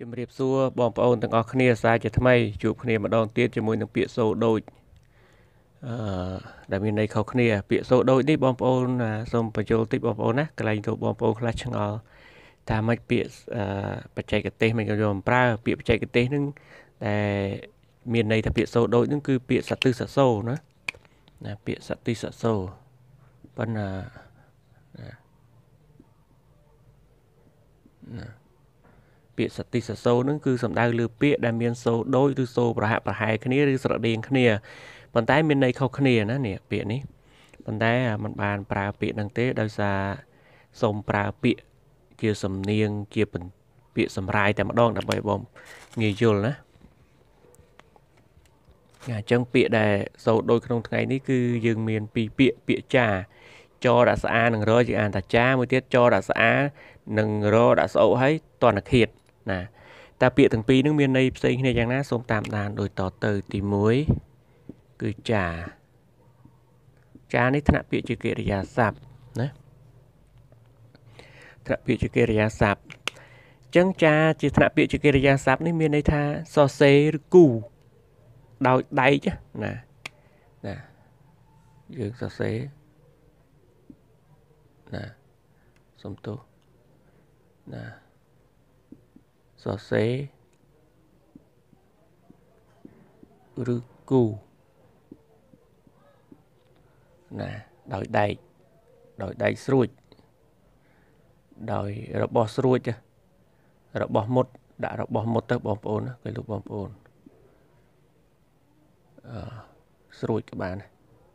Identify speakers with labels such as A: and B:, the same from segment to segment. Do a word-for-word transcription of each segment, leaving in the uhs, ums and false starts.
A: ជំរាបសួរបងប្អូនទាំងអស់គ្នាសាជាថ្មីជួបគ្នាម្ដងទៀតជាមួយនឹងពាក្យសូដូចអឺដែលមានន័យខុសគ្នាពាក្យសូដូចនេះបងប្អូនសូមបញ្ចូលតិចបងប្អូនណាកន្លែងទៅបងប្អូនខ្លះឆ្ងល់ថាមិនពាក្យបច្ចេកទេសមិនយកមកប្រើពាក្យបច្ចេកទេសនឹងដែលមានន័យថាពាក្យសូដូចនឹងគឺពាក្យសត្វទិសសូណាណាពាក្យសត្វទិសសូប៉ុន្តែណាពាក្យសតិសសូនឹងគឺសំដៅលើពាក្យដែលមានសូដូចឬសូប្រហាក់ប្រហែលគ្នាឬស្រដៀងគ្នាប៉ុន្តែមានន័យខុសគ្នាណានេះពាក្យនេះប៉ុន្តែมันបានប្រើពាក្យហ្នឹងទេដោយសារសូមប្រើពាក្យជាសំនៀងជាពាក្យសម្រាយតែម្ដងដើម្បីបងងាយយល់ណាអញ្ចឹងពាក្យដែលសូដូចក្នុងថ្ងៃនេះគឺយើងមានពីរពាក្យពាក្យចាចដាក់ស្អានិងរយើងអានថាចាមួយទៀតចដាក់ស្អានិងរដាក់ស្អុហើយតនឃាតណាតែពាក្យទាំងពីរនឹងមានន័យផ្សេងគ្នាយ៉ាងណាសូមតាមដានដូចតទៅទីមួយគឺចាចានេះថ្នាក់ពាក្យជាកិរិយាសព្ទណាថ្នាក់ពាក្យជាកិរិយាសព្ទអញ្ចឹងចាជាថ្នាក់ពាក្យជាកិរិយាសព្ទនេះមានន័យថាសរសេរឬគូដោយដៃណាណាយើងសរសេរណាសំទោសណាសរសេរឬគូណាដោយដែកដោយដែកស្រួចដោយរបស់ស្រួចរបស់មុតដាក់របស់មុតទៅបងប្អូនគេលោកបងប្អូនអឺស្រួចក៏បាន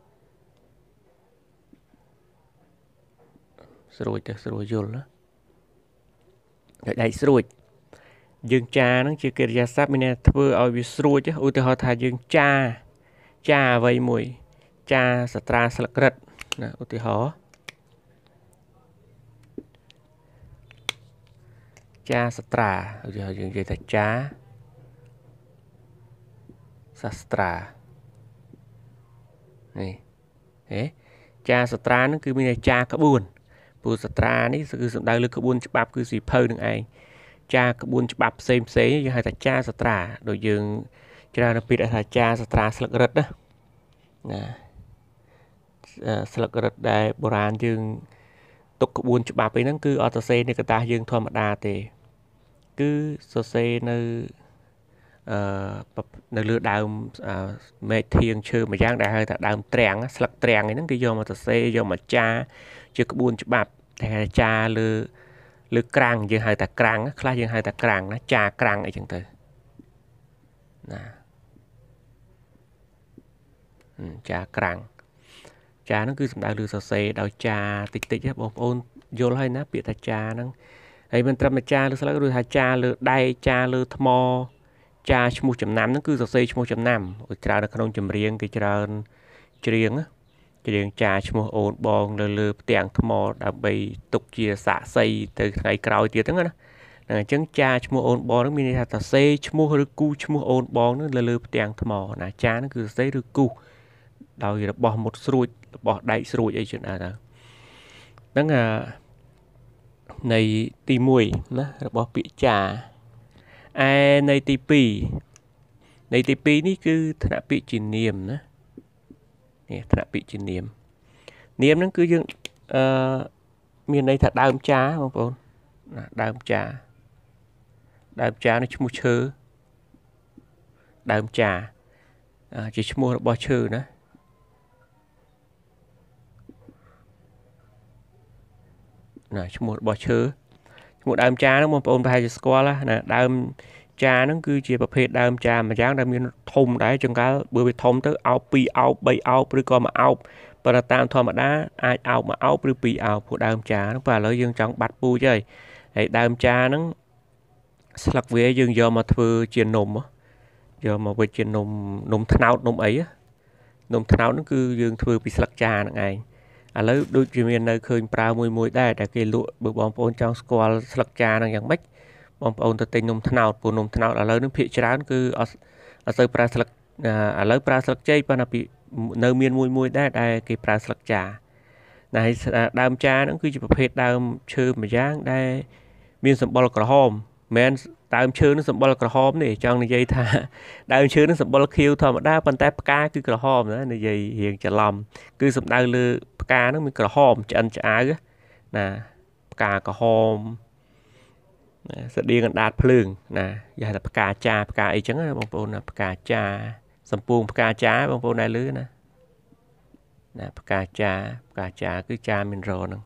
A: ស្រួចទៅស្រួលយល់ណាដោយដែកស្រួចយើងចាហ្នឹងជាកិរិយាសព្ទមានន័យធ្វើឲ្យវាស្រួចឧទាហរណ៍ថាយើងចាចាអ្វីមួយចាសត្រាស្លឹករឹតណាឧទាហរណ៍ចាសត្រាឧទាហរណ៍យើងនិយាយថាចាសាស្ត្រានេះហេចាសត្រាហ្នឹងគឺមានន័យចាក្បួនព្រោះសត្រានេះគឺសំដៅលើក្បួនច្បាប់គឺសៀវភៅនឹងឯងចាក្បួនច្បាប់ផ្សេងផ្សេងយើងហៅថាចាសត្រាដូចយើងច្រើនពាក្យថាចាសត្រាស្លឹករឹតណាណាស្លឹករឹតដែលបុរាណយើងទុកក្បួនច្បាប់អីហ្នឹងគឺអត់សរសេរនៅกระดาษយើងធម្មតាទេគឺសរសេរនៅអឺនៅលើដើមមែកធៀងឈើមួយយ៉ាងដែលហៅថាដើមត្រាំងស្លឹកត្រាំងអីហ្នឹងគេយកមកសរសេរយកមកចាជាក្បួនច្បាប់តែចាលើលើក្រាំងយើងហៅថាក្រាំងខ្លះយើងហៅថាក្រាំងណាចាក្រាំងអីចឹងទៅណាចាក្រាំងចាហ្នឹងគឺសំដៅលើសរសេរដោយចាតិចតិចបងប្អូនយល់ហើយណាពាក្យថាចាហ្នឹងហើយមិនត្រឹមតែចាលើស្លឹកឬថាចាលើដែកចាលើថ្មចាឈ្មោះចំណាំហ្នឹងគឺសរសេរឈ្មោះចំណាំច្រើននៅក្នុងចម្រៀងគេច្រើនច្រៀងច្រៀងចាឈ្មោះអូនបងនៅលើផ្ទាំងថ្មដើម្បីទុកជាសាក្សីទៅថ្ងៃក្រោយទៀតហ្នឹងណាអញ្ចឹងចាឈ្មោះអូនបងហ្នឹងមានន័យថាសរសេរឈ្មោះឬគូឈ្មោះអូនបងហ្នឹងនៅលើផ្ទាំងថ្មណាចាហ្នឹងគឺសរសេរឬគូដោយរបស់មុតស្រួចរបស់ដែកស្រួចអីចឹងដែរហ្នឹងអានៃទីមួយណារបស់ពាក្យចាឯនៃទីពីរនៃទីពីរនេះគឺថ្នាក់ពាក្យជានាមណានេះថ្នាក់ពាក្យជានាមនាមហ្នឹងគឺយើងអឺមានន័យថាដើមចាបងប្អូនណាដើមចាដើមចានេះឈ្មោះឈើដើមចាជាឈ្មោះរបស់ឈើណាណាឈ្មោះរបស់ឈើឈ្មោះដើមចាហ្នឹងបងប្អូនប្រហែលជាស្គាល់ណាដើមចាហ្នឹងគឺជាប្រភេទដើមចាមួយយ៉ាងដែលមានធំដែរចង្កាលបើវាធំទៅអោបពីរអោបបីអោបឬក៏មួយអោបប៉ុន្តែតាមធម្មតាអាចអោបមួយអោបឬពីរអោបព្រោះដើមចាហ្នឹងបើឥឡូវយើងចង់បាត់ពូជហើយហើយដើមចាហ្នឹងស្លឹកវាយើងយកមកធ្វើជានំយកមកវិចជានំនំត្នោតនំអីនំត្នោតហ្នឹងគឺយើងធ្វើពីស្លឹកចាហ្នឹងឯងឥឡូវដូចជាមាននៅឃើញប្រើមួយមួយដែរតែគេលក់បើបងប្អូនចង់ស្គាល់ស្លឹកចាហ្នឹងយ៉ាងម៉េចបងប្អូនទៅទិញនំត្នោតព្រោះនំត្នោតឥឡូវនេះភាគច្រើនគឺអត់អត់សូវប្រើស្លឹកឥឡូវប្រើស្លឹកចេកប៉ុន្តែពីនៅមានមួយមួយដែរដែលគេប្រើស្លឹកចាណាហើយដើមចាហ្នឹងគឺជាប្រភេទដើមឈើមួយយ៉ាងដែលមានសម្បុរក្រហមមិនដើមឈើនឹងសម្បុរក្រហមនេះចង់និយាយថាដើមឈើនឹងសម្បុរខៀវធម្មតាប៉ុន្តែផ្កាគឺក្រហមណានិយាយរៀងច្រឡំគឺសំដៅលើផ្កានឹងមានក្រហមឆ្អិនឆ្អៅណាផ្កាក្រហមស្តៀងកណ្ដាតភ្លើងណាគេហៅថាផ្កាចាផ្កាអីចឹងណាបងប្អូនណាផ្កាចាសម្ពូងផ្កាចាបងប្អូនដែរលឺណាណាផ្កាចាផ្កាចាគឺចាមានរហ្នឹង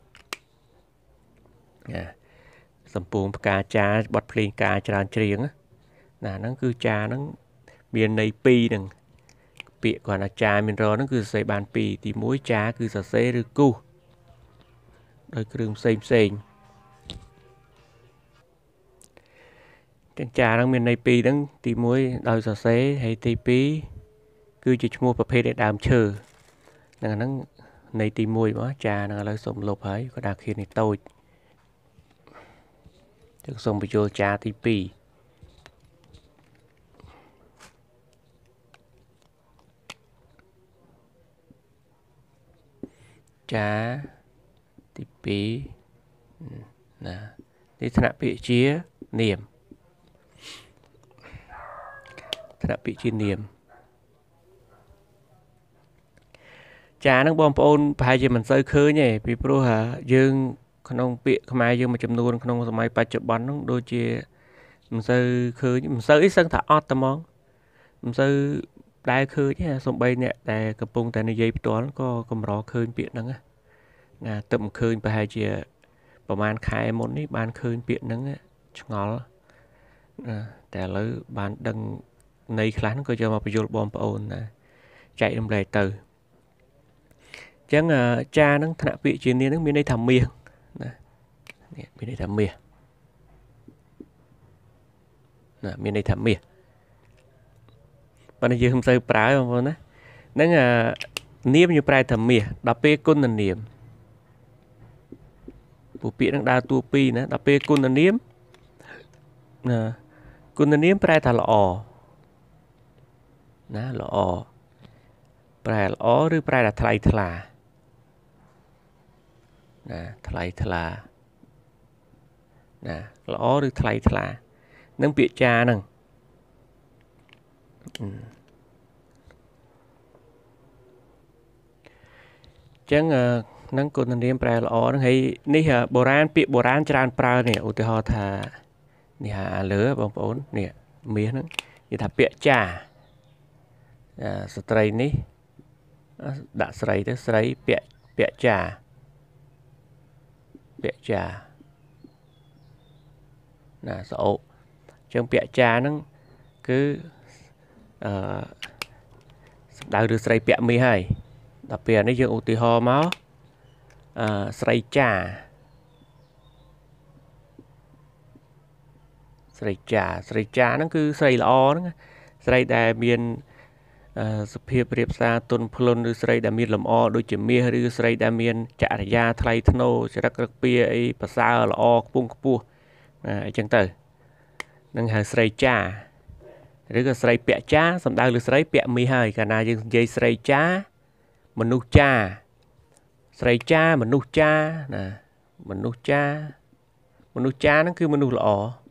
A: ណាសម្ពូងផ្កាចាបត់ភ្លេងការច្រើនច្រៀងណាហ្នឹងគឺចាហ្នឹងមានន័យពីរហ្នឹងពាក្យគាត់ថាចាមានរហ្នឹងគឺសរសេរបានពីរទីមួយចាគឺសរសេរឬគូសដោយគ្រឿងផ្សេងផ្សេងទាំងចាហ្នឹងមានន័យពីរហ្នឹងទីមួយដោយសរសេរហើយទីពីរគឺជាឈ្មោះប្រភេទនៃដើមឈើហ្នឹងហ្នឹងន័យទីមួយបងចាហ្នឹងឥឡូវសូមលុបហើយគាត់ដាក់ខៀននេះតូចចឹងសូមបញ្ចូលចាទីពីរចាទីពីរណានេះថ្នាក់ពាក្យជានាមថ្នាក់ពាក្យជានាមចាហ្នឹងបងប្អូនប្រហែលជាមិនសូវឃើញទេពីព្រោះថាយើងក្នុងពាក្យខ្មែរយើងមួយចំនួនក្នុងសម័យបច្ចុប្បន្នហ្នឹងដូចជាមិនសូវឃើញមិនសូវអីសឹងថាអត់តែហ្មងមិនសូវដែលឃើញទេសំបីអ្នកតែកំពុងតែនិយាយផ្ទាល់ក៏កម្រឃើញពាក្យហ្នឹងណាទឹកមិនឃើញប្រហែលជាប្រហែលខែមុននេះបានឃើញពាក្យហ្នឹងឆ្ងល់តែឥឡូវបានដឹងន័យខ្លះហ្នឹងក៏យកមកបញ្យល់បងប្អូនណាចែករំលែកទៅអញ្ចឹងចាហ្នឹងថ្នាក់ពាក្យជានាមហ្នឹងមានន័យថាមាសណានេះមានន័យថាមាសណាមានន័យថាមាសប៉ុន្តែយើងមិនសូវប្រើបងប្អូនណាហ្នឹងនាមយើងប្រែថាមាសដល់ពេលគុណនាមពូពាក្យហ្នឹងដើរតួពីរណាដល់ពេលគុណនាមណាគុណនាមប្រែថាល្អណាល្អប្រែល្អឬប្រែថាថ្លៃថ្លាណាថ្លៃថ្លាណាល្អឬថ្លៃថ្លានឹងពាក្យចាហ្នឹងចឹងនឹងគុណនាមប្រែល្អហ្នឹងហើយនេះបុរាណពាក្យបុរាណច្រើនប្រើនេះឧទាហរណ៍ថានេះអាលើបងប្អូននេះមាសហ្នឹងនិយាយថាពាក្យចាស្ត្រីនេះដាក់ស្រីទៅស្រីពាក្យពាក្យចាពាក្យចាណាស្អូចឹងពាក្យចាហ្នឹងគឺអឺសំដៅឬស្រីពាក់មាសហើយដល់ពេលនេះយើងឧទាហរណ៍មកអឺស្រីចាស្រីចាស្រីចាហ្នឹងគឺស្រីល្អហ្នឹងស្រីដែលមានសភាពរៀបសារទុនភ្លុនឬស្រីដែលមានលម្អដូចជាមាសឬស្រីដែលមានចរិយាថ្លៃថ្នូរចរិតរឹកពីអីប្រសើរល្អខ្ពង់ខ្ពស់អញ្ចឹងទៅនឹងហៅស្រីចាឬក៏ស្រីពាក់ចាសំដៅលើស្រីពាក់មាសហើយកាលណាយើងនិយាយស្រីចាមនុស្សចាស្រីចាមនុស្សចាណាមនុស្សចាមនុស្សចាហ្នឹងគឺមនុស្សល្អ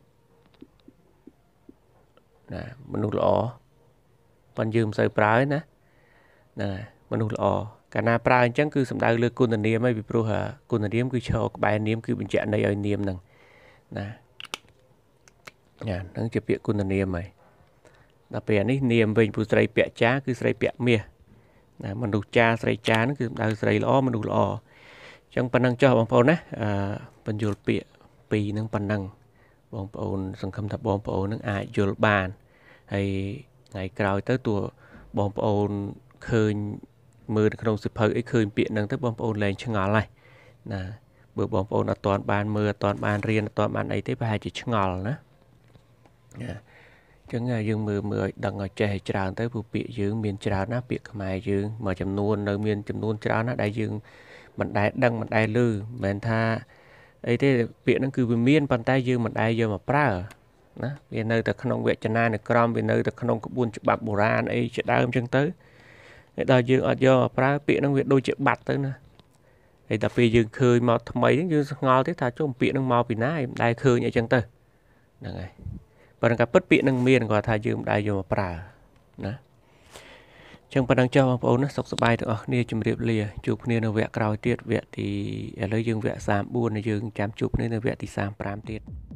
A: ណាមនុស្សល្អប៉ុន្តែយើងមិនសូវប្រើទេណាណាមនុស្សល្អកាលណាប្រើអញ្ចឹងគឺសំដៅលើគុណនាមហើយពីព្រោះគុណនាមគឺឈរក្បែរនាមគឺបញ្ជាក់ន័យឲ្យនាមហ្នឹងណាណាហ្នឹងជាពាក្យគុណនាមហើយដល់ពេលនេះនាមវិញពូស្រីពាក់ចាគឺស្រីពាក់មាសណាមនុស្សចាស្រីចាហ្នឹងគឺសំដៅស្រីល្អមនុស្សល្អអញ្ចឹងប៉ុណ្ណឹងចុះបងប្អូនណាអឺបញ្យល់ពាក្យពីរហ្នឹងប៉ុណ្ណឹងបងប្អូនសង្ឃឹមថាបងប្អូននឹងអាចយល់បានហើយថ្ងៃក្រោយទៅតួបងប្អូនឃើញមើលនៅក្នុងសិភៅអីឃើញពាក្យហ្នឹងទៅបងប្អូនលែងឆ្ងល់ហើយណាបើបងប្អូនអត់ទាន់បានមើលអត់ទាន់បានរៀនអត់ទាន់បានអីទេប្រហែលជាឆ្ងល់ណាអញ្ចឹងយើងមើលមើលឲ្យដឹងឲ្យចេះឲ្យច្រើនទៅព្រោះពាក្យយើងមានច្រើនណាពាក្យខ្មែរយើងមួយចំនួននៅមានចំនួនច្រើនណាដែលយើងមិនដែលដឹងមិនដែលឮមិនមែនថាអីទេពាក្យហ្នឹងគឺវាមានប៉ុន្តែយើងមិនដែលយកមកប្រើណាវានៅតែក្នុងវចនានុក្រមវានៅតែក្នុងក្បួនច្បាប់បុរាណអីជាដើមអញ្ចឹងទៅហើយដល់យើងអត់យកមកប្រើពាក្យហ្នឹងវាដូចជាបាត់ទៅណាហើយដល់ពេលយើងឃើញមកថ្មីហ្នឹងយើងស្ងល់ទេថាចុះពាក្យហ្នឹងមកពីណាឯងមិនដែលឃើញអីចឹងទៅហ្នឹងហើយប៉ុន្តែពិតពាក្យនឹងមានគាត់ថាយើងមិនដែរយកមកប្រើណាចឹងប៉ុណ្ណឹងចុះបងប្អូនណាសុខសប្បាយទាំងអស់គ្នាជម្រាបលាជួបគ្នានៅវគ្គក្រោយទៀតវគ្គទីឥឡូវយើងវគ្គសាមបួនយើងចាំជួបគ្នានៅវគ្គទីសាមប្រាំទៀត